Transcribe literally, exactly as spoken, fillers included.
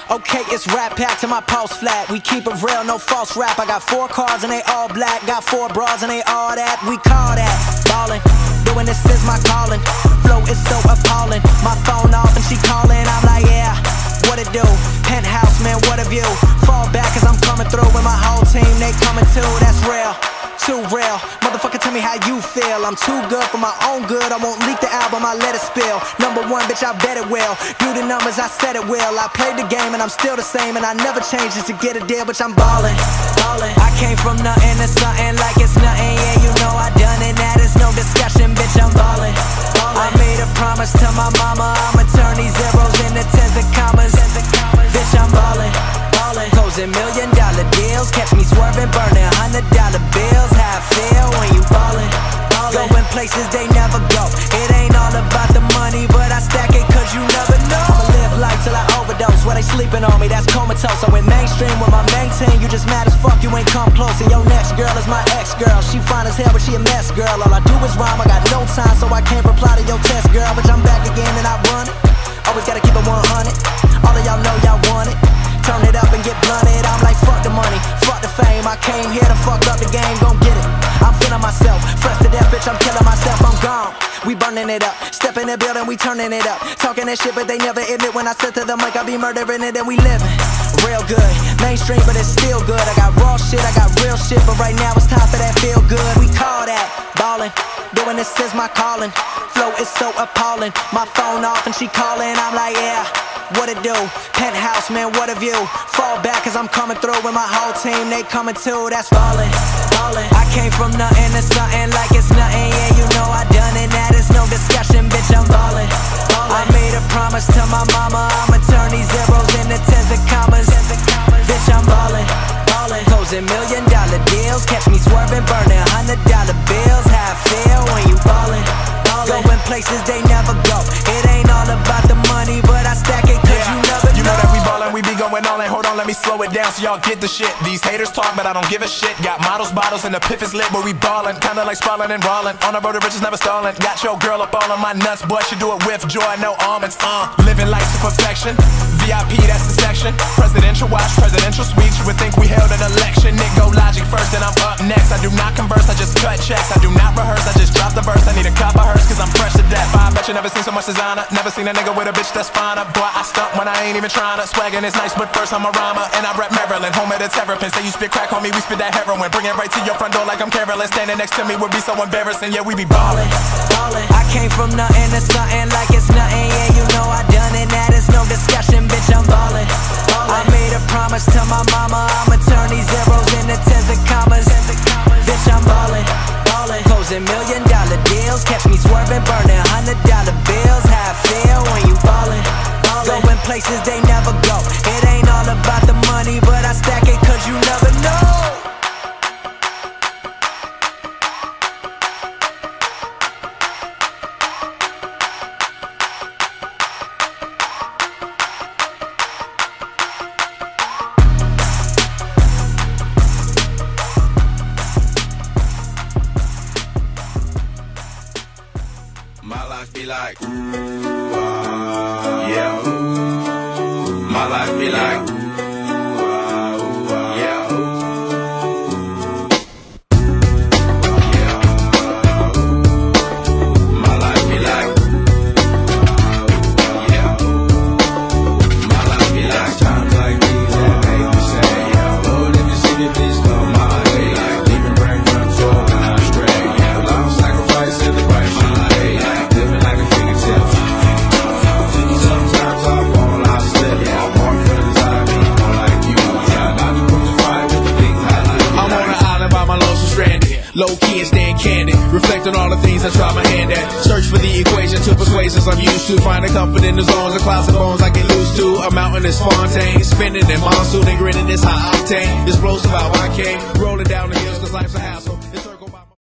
Okay, it's Rat Pack to my pulse flat. We keep it real, no false rap. I got four cars and they all black. Got four bras and they all that. We call that ballin'. Doing this is my calling. Flow is so appalling. My phone off and she calling. I'm like, yeah, what it do? Penthouse, man, what a view. Fall back cause I'm coming through with my whole team. They coming too, that's real. Too real, motherfucker, tell me how you feel. I'm too good for my own good. I won't leak the album, I let it spill. Number one, bitch, I bet it will. Do the numbers, I said it will. I played the game and I'm still the same, and I never changed just to get a deal, bitch, I'm ballin', ballin'. I came from nothing to something like it's nothing. Yeah, you know I done it, that is no discussion, bitch, I'm ballin', ballin'. I made a promise to my mama, I'ma turn these zeros into tens and commas. Bitch, I'm ballin', ballin'. Closing million dollar deals, catch me swerving, burning hundred dollar bills. How I feel when you ballin', ballin'. Going places they never go. It ain't all about the money, but I stack it cause you never know. I'ma live life till I overdose. While they sleeping on me, that's comatose. I went mainstream with my main team. You just mad as fuck, you ain't come close. And your next girl is my ex-girl. She fine as hell, but she a mess, girl. All I do is rhyme, I got no time, so I can't reply to your test, girl. But I'm back again and I run it. Always gotta keep it one hundred. All of y'all know y'all want it. Turn it up and get blunted. I'm like, fuck the money, fuck the fame. I came here to fuck up the game, gon' get it. I'm feeling myself, fresh to death, bitch, I'm killing myself, I'm gone. We burning it up, step in the building, we turning it up. Talking that shit, but they never admit when I said to them like I be murdering it and we living real good. Mainstream, but it's still good. I got raw shit, I got real shit, but right now it's time for that feel good. We call that ballin'. Doing this is my calling. Flow is so appalling. My phone off and she calling. I'm like, yeah, what it do? Penthouse, man, what a view. Fall back cause I'm coming through with my whole team. They coming too, that's ballin', ballin'. I came from nothing to something like it's nothing. Yeah, you know I done it, that is no discussion, bitch, I'm ballin', ballin'. I made a promise to my mama, I'ma turn these zeros into tens and commas. Bitch, I'm ballin', ballin'. Closing million dollar deals, catch me swerving, burning hundred dollar bills. How I feel when you ballin', ballin'. Going places they never go. It ain't all about the money, but I stack it cause yeah, you never know. You know that we ballin', we be going all in. Hold on, let me slow it down so y'all get the shit. These haters talk, but I don't give a shit. Got models, bottles, and the piff is lit where we ballin'. Kinda like Spallin' and Rollin'. On the road to riches, never stallin'. Got your girl up all on my nuts, boy, she do it with joy, no almonds. Uh, living life to perfection. V I P, that's the section. Presidential watch, presidential suites. You would think we held an election. Nick go Logic first, and I'm up next. I do not converse, I just cut checks. I do not rehearse, I just drop the verse. I need a cup of hers cause I'm fresh to death. I bet you never seen so much designer. Never seen a nigga with a bitch that's finer. Boy, I stunt when I ain't even tryna. Swaggin' is nice, but first I'm a rhymer. And I rep Maryland, home of the terrapin. Say you spit crack, homie, we spit that heroin. Bring it right to your front door like I'm careless. Standing next to me would be so embarrassing. Yeah, we be ballin', ballin'. I came from nothing to something like it's nothing. Yeah, you know I done it, that is no discussion, bitch, I'm ballin', ballin'. I made a promise to my mama, I'ma turn these zeros into tens and commas. Bitch, I'm ballin', ballin'. Closing million dollar deals, catch me swerving, burning hundred dollar bills. How I feel when you ballin', ballin'. Going places they never go. It ain't all about the money, but I stack it cause you never know. My life be like, ooh, uh, yeah, ooh. My life be like, ooh, uh, ooh, uh, yeah, ooh. Yeah, ooh. My life be like, ooh, yeah, ooh. My life be like, times like these that make me say, yeah, Lord, if you see me, please come my way. Like, leaving brain control when I'm straight. Yeah, long sacrifice in the right my life. Living like a fingertip. Sometimes I fall, I slip. Yeah, I want friends I be more like you. Yeah, I be crucified with the big highlight. I'm on an island by my lonesome stranded. Low key and staying candid. Reflect on all the things I try my hand at. Search for the equation to persuasions I'm used to. Finding comfort in the zones of clouds and bones I get loose to. A mountain is Fontaine. Spinning in monsoon and grinning is high octane. Explosive how I came. Rolling down the hills cause life's a hassle.